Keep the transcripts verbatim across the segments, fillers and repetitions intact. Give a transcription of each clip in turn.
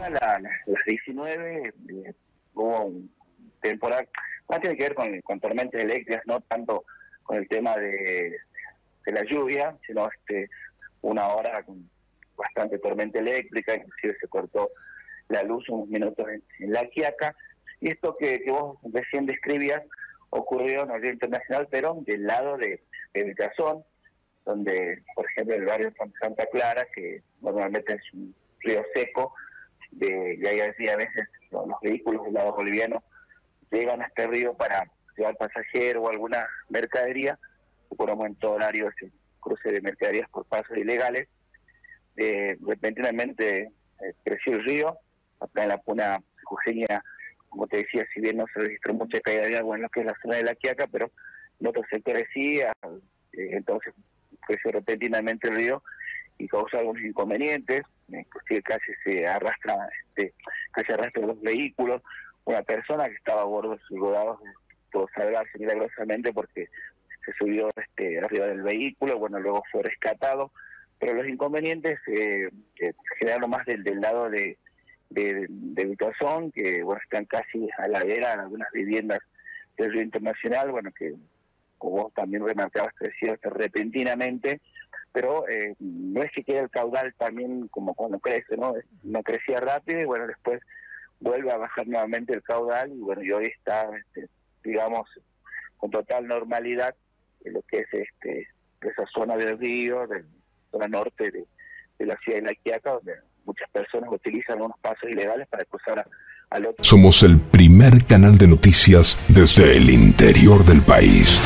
a la, las diecinueve eh, hubo un temporal, más tiene que ver con, con tormentas eléctricas, no tanto con el tema de, de la lluvia, sino este una hora con bastante tormenta eléctrica, inclusive se cortó la luz unos minutos en, en La Quiaca, y esto que, que vos recién describías ocurrió en el río Internacional, pero del lado de, de Villazón, donde, por ejemplo, el barrio Santa Clara, que normalmente es un río seco, de, y ahí así a veces los, los vehículos del lado boliviano llegan a este río para llevar pasajeros o alguna mercadería, y por aumento horario ese cruce de mercaderías por pasos ilegales. Eh, repentinamente eh, creció el río, acá en la Puna Jujeña, como te decía, si bien no se registró mucha caída de agua en lo que es la zona de La Quiaca, pero en otros sectores sí, eh, entonces creció repentinamente el río y causó algunos inconvenientes, inclusive casi se arrastra, este, casi arrastra los vehículos, una persona que estaba a bordo de sus rodados pudo salvarse milagrosamente porque se subió este, arriba del vehículo, bueno, luego fue rescatado, pero los inconvenientes eh, eh, generaron más del, del lado de de, de Villazón, que bueno, están casi a la vera algunas viviendas del río Internacional, bueno, que como vos también remarcabas, creció repentinamente, pero eh, no es que quede el caudal también como cuando crece, ¿no? No crecía rápido y bueno, después vuelve a bajar nuevamente el caudal y bueno, y hoy está, este, digamos, con total normalidad en lo que es este esa zona del río, de la zona norte de, de la ciudad de La Quiaca, donde muchas personas utilizan unos pasos ilegales para cruzar a, al otro. Somos el primer canal de noticias desde el interior del país.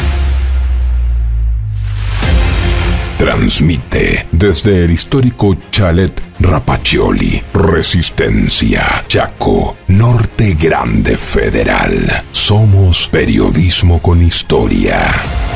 Transmite desde el histórico Chalet Rapaccioli, Resistencia, Chaco, Norte Grande Federal. Somos periodismo con historia.